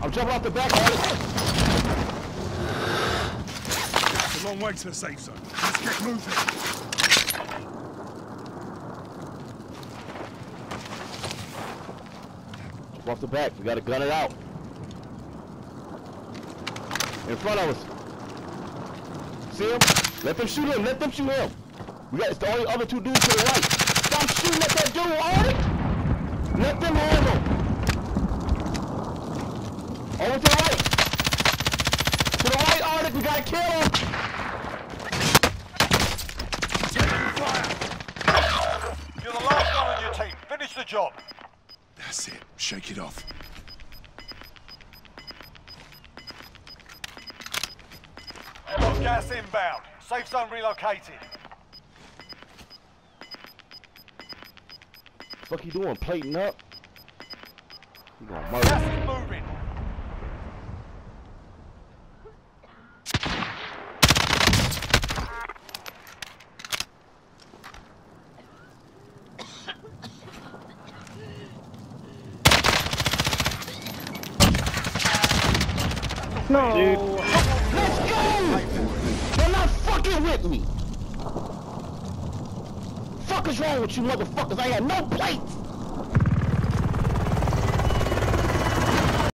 I'm jumping off the back, Alex. It's a long way to the safe zone. Let's get moving. Jump off the back. We gotta gun it out. In front of us. See him? Let them shoot him. Let them shoot him. It's the only other two dudes to the right. Stop shooting at that dude, Arctic! Let them have him. Over to the right. To the right, Arctic. We gotta kill him. Taking fire. You're the last one on your team. Finish the job. That's it. Shake it off. Got gas inbound. Safe zone relocated. What you doing? Plating up? You gonna murder? Gas is moving. No. Dude. Let's go! They're not fucking with me! Fuck is wrong with you motherfuckers? I had no plates!